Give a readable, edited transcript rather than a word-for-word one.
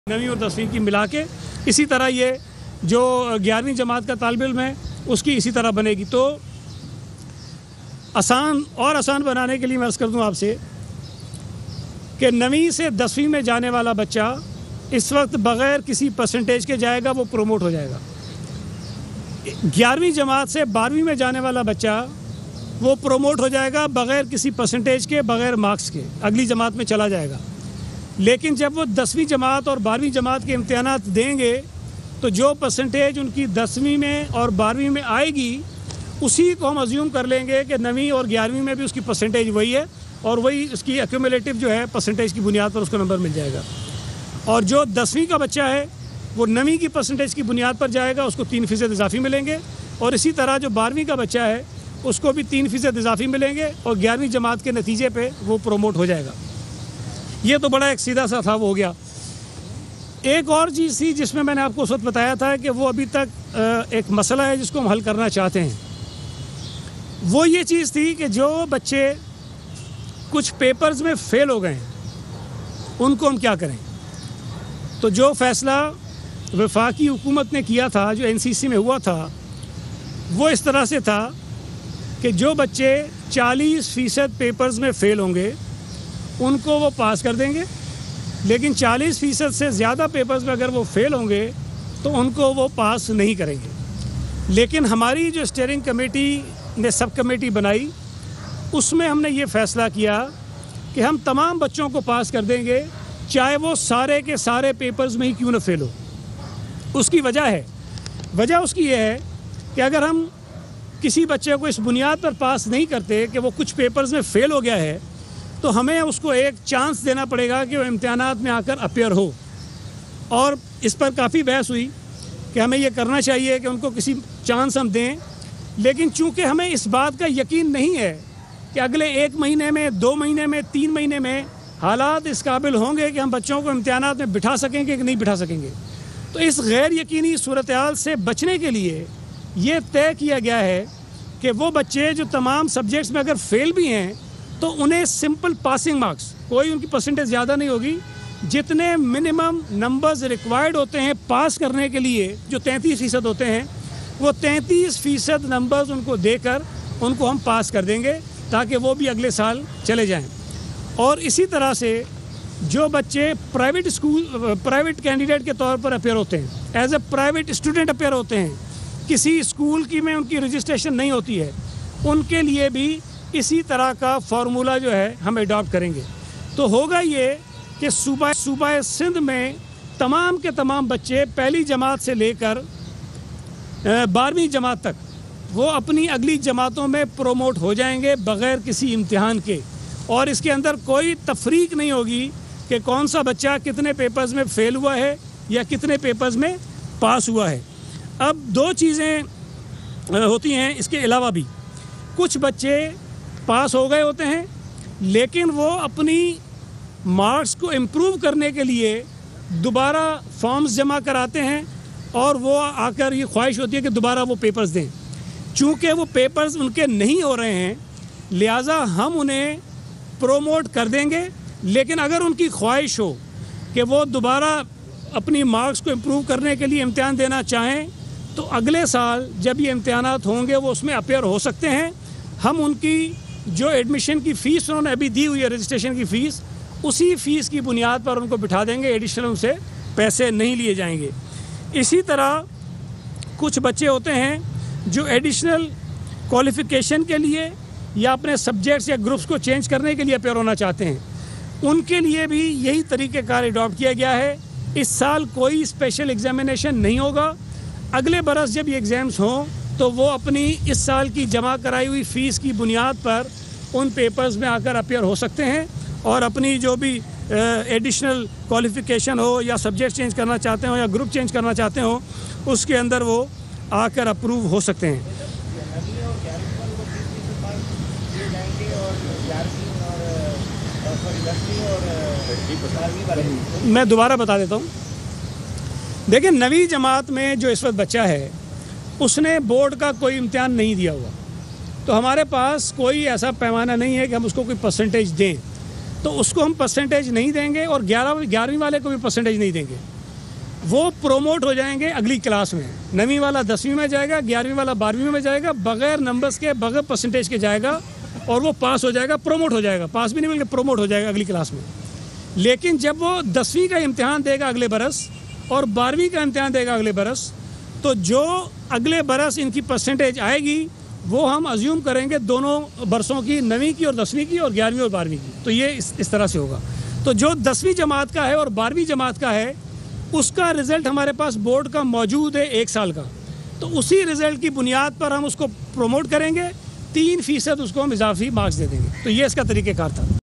9वीं और 10वीं की मिला के इसी तरह ये जो 11वीं जमात का तालिब इल्म है उसकी इसी तरह बनेगी। तो आसान बनाने के लिए मैं अर्ज़ कर दूं आपसे कि 9वीं से 10वीं में जाने वाला बच्चा इस वक्त बग़ैर किसी परसेंटेज के जाएगा, वो प्रोमोट हो जाएगा। 11वीं जमात से 12वीं में जाने वाला बच्चा वो प्रोमोट हो जाएगा बग़ैर किसी परसेंटेज के, बग़ैर मार्क्स के, अगली जमात में चला जाएगा। लेकिन जब वो 10वीं जमात और 12वीं जमात के इम्तिहानात देंगे तो जो परसेंटेज उनकी 10वीं में और 12वीं में आएगी उसी को हम अज्यूम कर लेंगे कि 9वीं और 11वीं में भी उसकी परसेंटेज वही है और वही उसकी एक्यूमुलेटिव जो है परसेंटेज की बुनियाद पर उसको नंबर मिल जाएगा। और जो 10वीं का बच्चा है वो 9वीं की परसेंटेज की बुनियाद पर जाएगा, उसको 3% इजाफी मिलेंगे। और इसी तरह जो 12वीं का बच्चा है उसको भी 3% इजाफी मिलेंगे और 11वीं जमात के नतीजे पे वो प्रोमोट हो जाएगा। ये तो बड़ा एक सीधा सा था, वो हो गया। एक और चीज़ थी जिसमें मैंने आपको उस वक्त बताया था कि वो अभी तक एक मसला है जिसको हम हल करना चाहते हैं। वो ये चीज़ थी कि जो बच्चे कुछ पेपर्स में फ़ेल हो गए हैं उनको हम क्या करें। तो जो फ़ैसला वफाकी हुकूमत ने किया था, जो NCC में हुआ था, वो इस तरह से था कि जो बच्चे 40% पेपर्स में फ़ेल होंगे उनको वो पास कर देंगे, लेकिन 40% से ज़्यादा पेपर्स में अगर वो फ़ेल होंगे तो उनको वो पास नहीं करेंगे। लेकिन हमारी जो स्टीयरिंग कमेटी ने सब कमेटी बनाई उसमें हमने ये फ़ैसला किया कि हम तमाम बच्चों को पास कर देंगे, चाहे वो सारे के सारे पेपर्स में ही क्यों ना फ़ेल हो। उसकी वजह उसकी ये है कि अगर हम किसी बच्चे को इस बुनियाद पर पास नहीं करते कि वो कुछ पेपर्स में फ़ेल हो गया है तो हमें उसको एक चांस देना पड़ेगा कि वो इम्तिहानात में आकर अपीयर हो। और इस पर काफ़ी बहस हुई कि हमें ये करना चाहिए कि उनको किसी चांस हम दें, लेकिन चूँकि हमें इस बात का यकीन नहीं है कि अगले 1 महीने में, 2 महीने में, 3 महीने में हालात इस काबिल होंगे कि हम बच्चों को इम्तिहानात में बिठा सकेंगे कि नहीं बिठा सकेंगे, तो इस गैर यकीनी सूरत हाल से बचने के लिए ये तय किया गया है कि वो बच्चे जो तमाम सब्जेक्ट्स में अगर फ़ेल भी हैं तो उन्हें सिंपल पासिंग मार्क्स, कोई उनकी परसेंटेज ज़्यादा नहीं होगी, जितने मिनिमम नंबर्स रिक्वायर्ड होते हैं पास करने के लिए, जो 33% होते हैं, वो 33% नंबर्स उनको देकर उनको हम पास कर देंगे ताकि वो भी अगले साल चले जाएं। और इसी तरह से जो बच्चे प्राइवेट कैंडिडेट के तौर पर अपेयर होते हैं, as a private student appear होते हैं, किसी स्कूल की में उनकी रजिस्ट्रेशन नहीं होती है, उनके लिए भी इसी तरह का फार्मूला जो है हम अडॉप्ट करेंगे। तो होगा ये कि सूबा सिंध में तमाम के तमाम बच्चे पहली जमात से लेकर 12वीं जमात तक वो अपनी अगली जमातों में प्रोमोट हो जाएंगे बग़ैर किसी इम्तिहान के। और इसके अंदर कोई तफरीक नहीं होगी कि कौन सा बच्चा कितने पेपर्स में फ़ेल हुआ है या कितने पेपर्स में पास हुआ है। अब 2 चीज़ें होती हैं इसके अलावा भी। कुछ बच्चे पास हो गए होते हैं लेकिन वो अपनी मार्क्स को इम्प्रूव करने के लिए दोबारा फॉर्म्स जमा कराते हैं और वो आकर ये ख्वाहिश होती है कि दोबारा वो पेपर्स दें। चूँकि वो पेपर्स उनके नहीं हो रहे हैं लिहाजा हम उन्हें प्रोमोट कर देंगे, लेकिन अगर उनकी ख्वाहिश हो कि वो दोबारा अपनी मार्क्स को इम्प्रूव करने के लिए इम्तिहान देना चाहें तो अगले साल जब ये इम्तिहानात होंगे वो उसमें अपेयर हो सकते हैं। हम उनकी जो एडमिशन की फ़ीस उन्होंने अभी दी हुई है, रजिस्ट्रेशन की फ़ीस, उसी फ़ीस की बुनियाद पर उनको बिठा देंगे, एडिशनल उनसे पैसे नहीं लिए जाएंगे। इसी तरह कुछ बच्चे होते हैं जो एडिशनल क्वालिफ़िकेशन के लिए या अपने सब्जेक्ट्स या ग्रुप्स को चेंज करने के लिए अपेयर होना चाहते हैं, उनके लिए भी यही तरीक़ेकार अडॉप्ट किया गया है। इस साल कोई स्पेशल एग्ज़ामिनेशन नहीं होगा। अगले बरस जब ये एग्ज़ाम्स हों तो वो अपनी इस साल की जमा कराई हुई फ़ीस की बुनियाद पर उन पेपर्स में आकर अपेयर हो सकते हैं और अपनी जो भी एडिशनल क्वालिफ़िकेशन हो या सब्जेक्ट चेंज करना चाहते हो या ग्रुप चेंज करना चाहते हो उसके अंदर वो आकर अप्रूव हो सकते हैं। मैं दोबारा बता देता हूँ। देखिए 9वीं जमात में जो इस वक्त बच्चा है उसने बोर्ड का कोई इम्तिहान नहीं दिया हुआ, तो हमारे पास कोई ऐसा पैमाना नहीं है कि हम उसको कोई परसेंटेज दें, तो उसको हम परसेंटेज नहीं देंगे और 11वीं वाले को भी परसेंटेज नहीं देंगे। वो प्रोमोट हो जाएंगे अगली क्लास में। 9वीं वाला 10वीं में जाएगा, 11वीं वाला 12वीं में जाएगा, बगैर नंबर्स के, बगैर परसेंटेज के जाएगा और वो पास हो जाएगा, प्रोमोट हो जाएगा। पास भी नहीं बल्कि प्रोमोट हो जाएगा अगली क्लास में। लेकिन जब वो 10वीं का इम्तिहान देगा अगले बरस और 12वीं का इम्तिहान देगा अगले बरस, तो जो अगले बरस इनकी परसेंटेज आएगी वो हम अज्यूम करेंगे दोनों बरसों की, 9वीं की और 10वीं की और 11वीं और 12वीं की। तो ये इस तरह से होगा। तो जो 10वीं जमात का है और 12वीं जमात का है उसका रिज़ल्ट हमारे पास बोर्ड का मौजूद है 1 साल का। तो उसी रिज़ल्ट की बुनियाद पर हम उसको प्रमोट करेंगे, 3% उसको हम इजाफी मार्क्स दे देंगे। तो ये इसका तरीक़ेकार था।